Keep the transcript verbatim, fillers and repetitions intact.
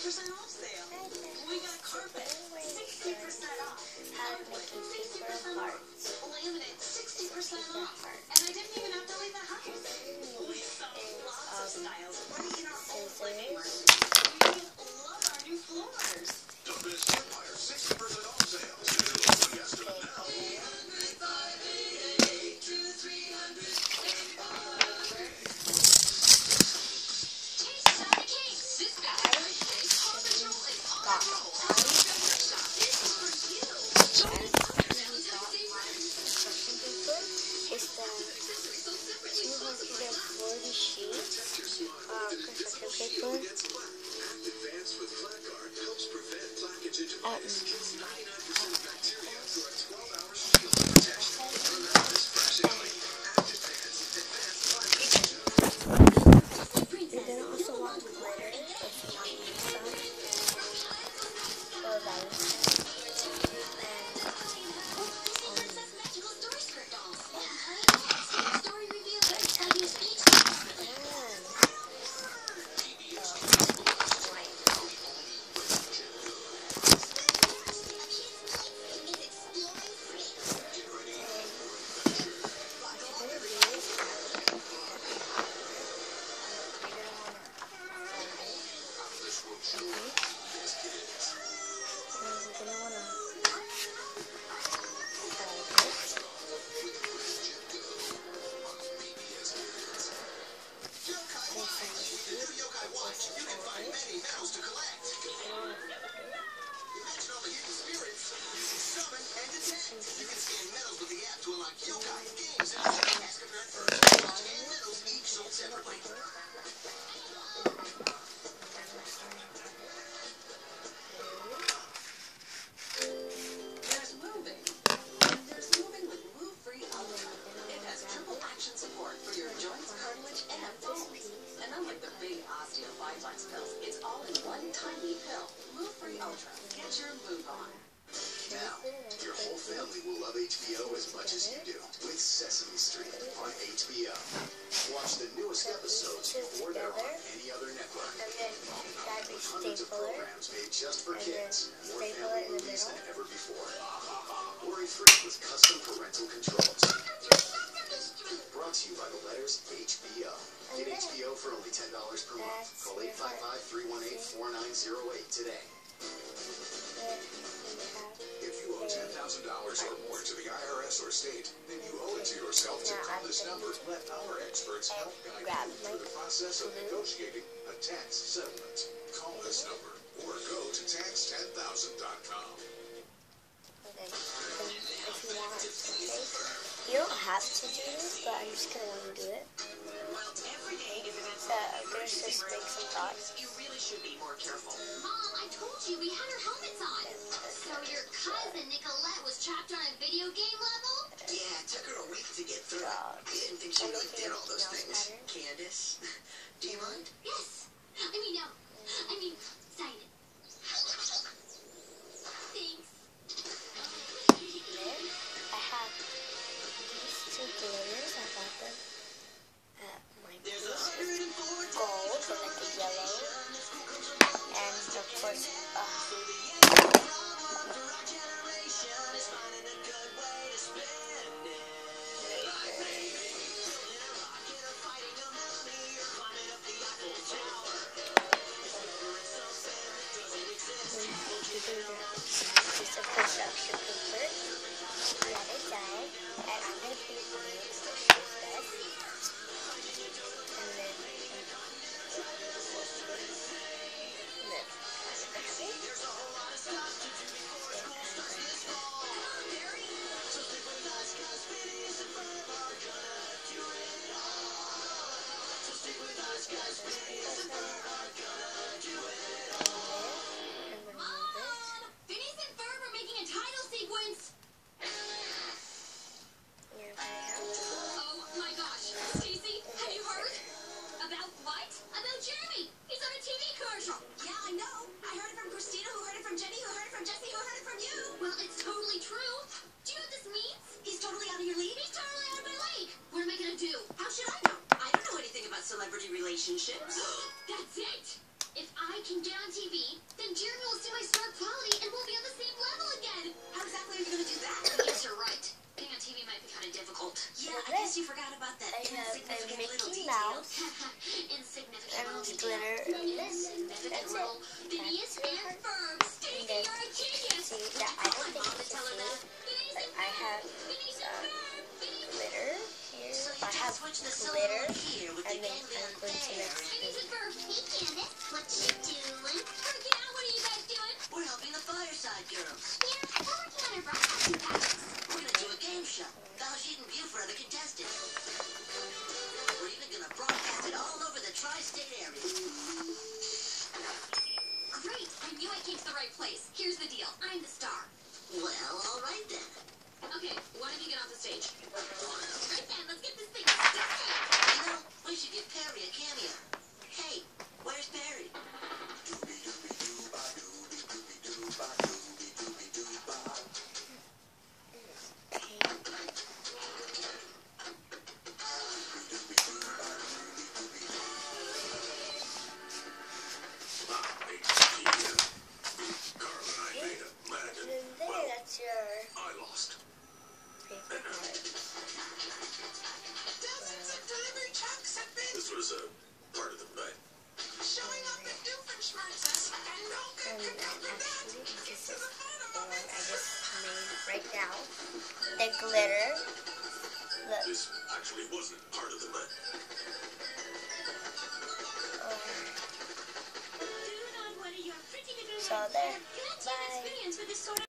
percent off sale. We got carpet, sixty percent off. Hardwood, sixty percent off. Laminate, sixty percent off. And I didn't even have to leave the house. We saw lots of styles right in our old living room. We love our new floors. Don't miss Empire sixty percent off sale. Yesterday now. Episodes before they're on any other network. Hundreds of programs made just for kids. More family movies than ever before. Worry-free with custom parental controls. Brought to you by the letters H B O. Get H B O for only ten dollars per month. Call eight five five, three one eight, four nine zero eight today. If you owe ten thousand dollars or more to the I R S or state, then you owe it to yourself to call this number. Let our experts help guide you through the process of negotiating a tax settlement. Call this number or go to tax ten thousand dot com. Okay, if you want, okay? You don't have to do this, but I'm just going to want to do it. So I'm going to just make some thoughts. You really should be more careful. Mom, I told you we had our helmets on. So your cousin Nicolette was trapped on a video game level? Yeah, it took her a week to get through it. I didn't think she really did all those things. Candace, do you mind? Yes. I mean, no. I mean, Simon. Thanks. I have these two glitters. I got them at my There's place. one hundred four Gold and like a yellow. And of course, uh, piece of construction paper, let it dry, and I'm going to put it in the shoes best. And then, and then get on T V, then Jeremy will see my star quality and we'll be on the same level again. How exactly are you going to do that? Yes, you're right. Being on T V might be kind of difficult. Yeah, I guess you forgot about that I have a insignificant little Mickey detail. Mouse Insignificant little and detail. glitter. Insignificant That's little it. Phineas That's and it. Ferb. Stacy, then you're a genius. See that I don't think you Tell her can that. see, but I have uh, glitter here. So you I just have switch the glitter, cylinder here with the and then ganglion I'm going to there. mix Phineas it. and Ferb. Hey, Candace. What you doing? Working out. What are you guys doing? We're helping the Fireside Girls. Yeah, we're working on our broadcasting practice. We're gonna do a game show. Valjeet and View for other contestants. We're even gonna broadcast it all over the tri-state area. Great. I knew I came to the right place. Here's the deal. I'm the star. Well, all right then. Okay, one of you get off the stage. Right then, let's get this thing started. You know, we should give Perry a cameo. Hey, where's Perry? And then there, that's your I lost. favorite part. Dozens of delivery trucks have been This was a part of the bet. showing up at Doofenshmirtz's, and no good And could then come from that. actually, Get this to is the the bottom one of I it. just made right now. The glitter. Look. This actually wasn't part of the bet. Um, Dude, on one of your pretty little so there. Good team Bye. experience with this sort of